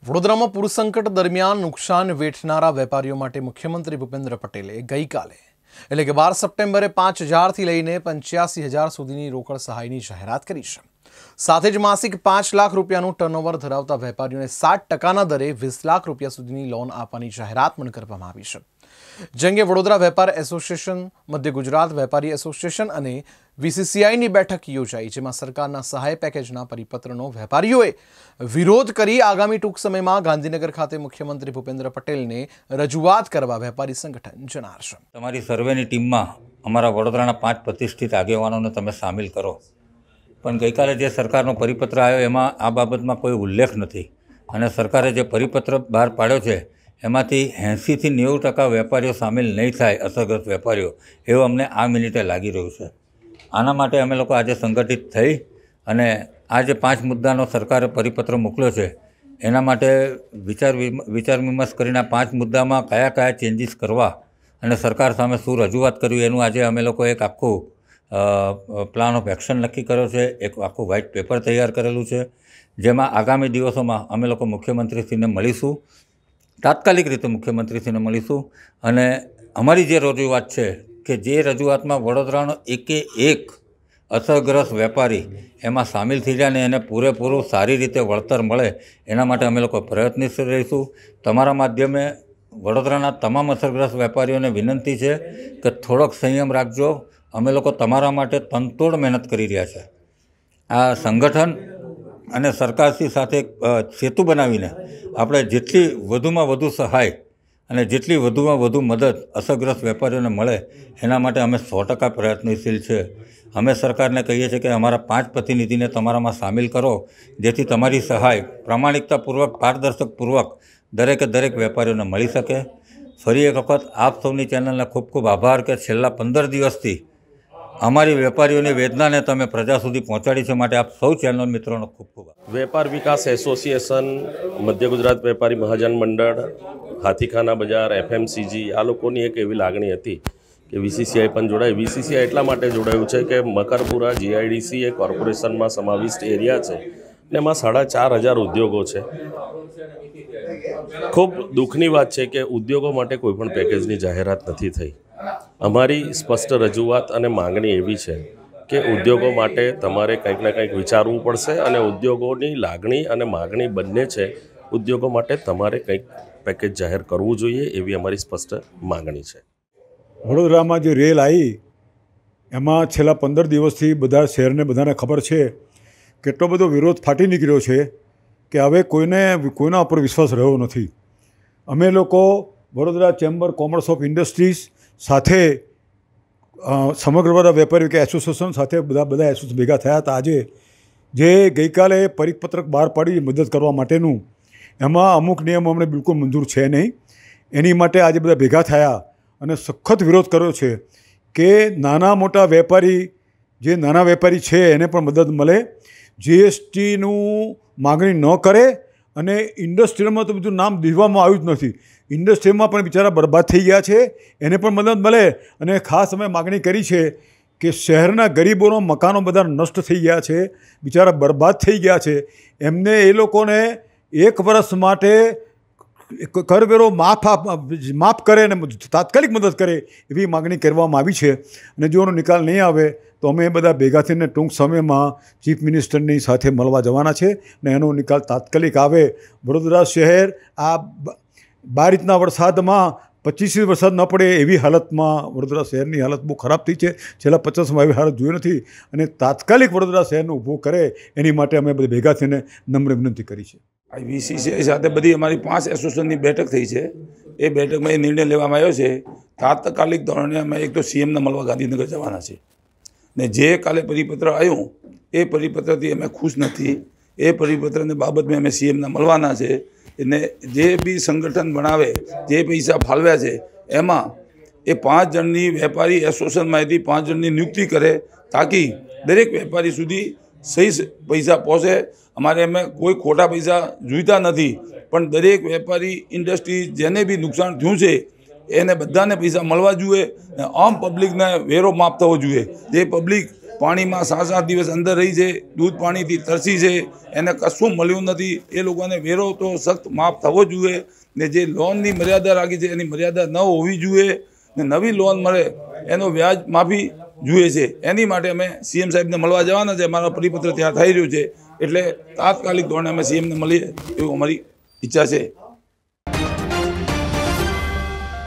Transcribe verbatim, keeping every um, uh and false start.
વડોદરામાં પૂર સંકટ દરમિયાન નુકસાન વેઠનારા વેપારીઓ માટે મુખ્યમંત્રી ભૂપેન્દ્ર પટેલે ગઈકાલે એટલે કે બાર સપ્ટેમ્બરે પાંચ હજારથી લઈને પંચ્યાસી હજાર સુધીની રોકડ સહાયની જાહેરાત કરી છે। સાથે જ માસિક પાંચ લાખ રૂપિયાનું ટર્નઓવર ધરાવતા વેપારીઓને સાત ટકાના દરે વીસ લાખ રૂપિયા સુધીની લોન આપવાની જાહેરાત પણ કરવામાં આવી છે। જંગે વડોદરા વેપાર એસોસિએશન, મધ્ય ગુજરાત વેપારી એસોસિએશન અને વીસીસીઆઈની બેઠક યોજાઈ, જેમાં સરકારના સહાય પેકેજના પરિપત્રનો વેપારીઓએ વિરોધ કરી આગામી ટૂંક સમયમાં ગાંધીનગર ખાતે મુખ્યમંત્રી ભૂપેન્દ્ર પટેલને રજૂઆત કરવા વેપારી સંગઠન જણાવશે। તમારી સર્વેની ટીમમાં અમારા વડોદરાના પાંચ પ્રતિષ્ઠિત આગેવાનોને તમે સામેલ કરો, પણ ગઈકાલે જે સરકારનો પરિપત્ર આવ્યો એમાં આ બાબતમાં કોઈ ઉલ્લેખ નથી અને સરકારે જે પરિપત્ર બહાર પાડ્યો છે એમાંથી એંસીથી નેવું ટકા વેપારીઓ સામેલ નહીં થાય, અસરગ્રસ્ત વેપારીઓ, એવું અમને આ મિનિટે લાગી રહ્યું છે। આના માટે અમે લોકો આજે સંગઠિત થઈ અને આ જે પાંચ મુદ્દાનો સરકારે પરિપત્ર મોકલ્યો છે એના માટે વિચાર વિચાર વિમર્શ કરીને પાંચ મુદ્દામાં કયા કયા ચેન્જીસ કરવા અને સરકાર સામે શું રજૂઆત કરવી એનું આજે અમે લોકો એક આખું પ્લાન ઓફ એક્શન નક્કી કર્યો છે, એક આખું વ્હાઇટ પેપર તૈયાર કરેલું છે, જેમાં આગામી દિવસોમાં અમે લોકો મુખ્યમંત્રીશ્રીને મળીશું, તાત્કાલિક રીતે મુખ્યમંત્રીશ્રીને મળીશું અને અમારી જે રજૂઆત છે કે જે રજૂઆતમાં વડોદરાનો એકે એક અસરગ્રસ્ત વેપારી એમાં સામેલ થઈ જાય ને એને પૂરેપૂરું સારી રીતે વળતર મળે એના માટે અમે લોકો પ્રયત્નશીલ રહીશું। તમારા માધ્યમે વડોદરાના તમામ અસરગ્રસ્ત વેપારીઓને વિનંતી છે કે થોડોક સંયમ રાખજો, અમે લોકો તમારા માટે તનતોડ મહેનત કરી રહ્યા છે। આ સંગઠન અને સરકારશ્રી સાથે સેતુ બનાવીને આપણે જેટલી વધુમાં વધુ સહાય અને જેટલી વધુમાં વધુ મદદ અસરગ્રસ્ત વેપારીઓને મળે એના માટે અમે સો ટકા પ્રયત્નશીલ છે। અમે સરકારને કહીએ છીએ કે અમારા પાંચ પ્રતિનિધિને તમારામાં સામેલ કરો, જેથી તમારી સહાય પ્રામાણિકતાપૂર્વક, પારદર્શકપૂર્વક દરેકે દરેક વેપારીઓને મળી શકે। ફરી એક વખત આપ સૌની ચેનલને ખૂબ ખૂબ આભાર કે છેલ્લા પંદર દિવસથી અમારી વેપારીઓની વેદનાને તમે પ્રજા સુધી પહોંચાડી છે, માટે આપ સૌ ચેનલ મિત્રોનો ખૂબ ખૂબ આભાર। વેપાર વિકાસ એસોસિએશન, મધ્ય ગુજરાત વેપારી મહાજન મંડળ, હાથીખાના બજાર, એફએમસીજી, આ લોકોની એક એવી લાગણી હતી કે વીસીસીઆઈ પણ જોડાય। વીસીસીઆઈ એટલા માટે જોડાયું છે કે મકરપુરા જીઆઈડીસી એ કોર્પોરેશનમાં સમાવિષ્ટ એરિયા છે ને એમાં સાડા ચાર હજાર ઉદ્યોગો છે। ખૂબ દુઃખની વાત છે કે ઉદ્યોગો માટે કોઈ પણ પેકેજની જાહેરાત નથી થઈ। અમારી સ્પષ્ટ રજૂઆત અને માંગણી એવી છે કે ઉદ્યોગો માટે તમારે કંઈક ને કંઈક વિચારવું પડશે અને ઉદ્યોગોની લાગણી અને માગણી બંને છે, ઉદ્યોગો માટે તમારે કંઈક પેકેજ જાહેર કરવું જોઈએ એવી અમારી સ્પષ્ટ માંગણી છે। વડોદરામાં જે રેલ આવી એમાં છેલ્લા પંદર દિવસથી બધા શહેરને બધાને ખબર છે કેટલો બધો વિરોધ ફાટી નીકળ્યો છે કે હવે કોઈને કોઈના ઉપર વિશ્વાસ રહ્યો નથી। અમે લોકો Vadodara chamber commerce of industries સાથે સમગ્ર બધા વેપારી કે એસોસિએશન સાથે બધા બધા એસોસિએશન ભેગા થયા હતા। આજે જે ગઈકાલે પરિપત્રક બહાર પાડી મદદ કરવા માટેનું, એમાં અમુક નિયમો અમને બિલકુલ મંજૂર છે નહીં, એની માટે આજે બધા ભેગા થયા અને સખત વિરોધ કર્યો છે કે નાના મોટા વેપારી, જે નાના વેપારી છે એને પણ મદદ મળે, જીએસટીનું માગણી ન કરે અને ઇન્ડસ્ટ્રીમાં તો બધું નામ દીધવામાં આવ્યું જ નથી, ઇન્ડસ્ટ્રીમાં પણ બિચારા બરબાદ થઈ ગયા છે, એને પણ મદદ મળે। અને ખાસ અમે માગણી કરી છે કે શહેરના ગરીબોનો મકાનો બધા નષ્ટ થઈ ગયા છે, બિચારા બરબાદ થઈ ગયા છે, એમને એ લોકોને એક વર્ષ માટે કરવેરો માફ માફ કરે અને તાત્કાલિક મદદ કરે એવી માગણી કરવામાં આવી છે। અને જો એનો નિકાલ નહીં આવે તો અમે બધા ભેગા થઈને ટૂંક સમયમાં ચીફ મિનિસ્ટરની સાથે મળવા જવાના છે અને એનો નિકાલ તાત્કાલિક આવે। વડોદરા શહેર આ બાર રીતના વરસાદમાં પચીસ વરસાદ ન પડે એવી હાલતમાં વડોદરા શહેરની હાલત બહુ ખરાબ થઈ છે, છેલ્લા પચાસમાં એવી હાલત જોઈ નથી અને તાત્કાલિક વડોદરા શહેરને ઊભું કરે એની માટે અમે બધા ભેગા થઈને નમ્ર વિનંતી કરી છે। વીસીસીઆઈ સાથે બધી અમારી પાંચ એસોસિએશનની બેઠક થઈ છે। એ બેઠકમાં એ નિર્ણય લેવામાં આવ્યો છે તાત્કાલિક ધોરણે અમે એક તો સીએમને મળવા ગાંધીનગર જવાના છે ને જે કાલે પરિપત્ર આવ્યું એ પરિપત્રથી અમે ખુશ નથી। એ પરિપત્રની બાબતમાં અમે સીએમને મળવાના છે અને જે બી સંગઠન બનાવે, જે પૈસા ફાળવ્યા છે એમાં એ પાંચ જણની વેપારી એસોસિએશનમાંથી પાંચ જણની નિયુક્તિ કરે તાકી દરેક વેપારી સુધી સહી પૈસા પહોંચે। અમારે અમે કોઈ ખોટા પૈસા જોઈતા નથી, પણ દરેક વેપારી ઇન્ડસ્ટ્રી જેને બી નુકસાન થયું છે એને બધાને પૈસા મળવા જોઈએ, આમ પબ્લિકને વેરો માફ થવો જોઈએ। જે પબ્લિક પાણીમાં સાત સાત દિવસ અંદર રહી છે, દૂધ પાણીથી તરસી છે, એને કશું મળ્યું નથી. એ લોકોને વેરો તો સખ્ત માફ થવો જોઈએ ને જે લોનની મર્યાદા રાખી છે એની મર્યાદા ન હોવી જોઈએ ને નવી લોન મળે એનો વ્યાજ માફી જોઈએ છે. એની માટે અમે સીએમ સાહેબને મળવા જવાના છે. અમારો પરિપત્ર ત્યાં થઈ રહ્યું છે એટલે તાત્કાલિક ધોરણે અમે સીએમને મળીએ એવું અમારી ઈચ્છા છે.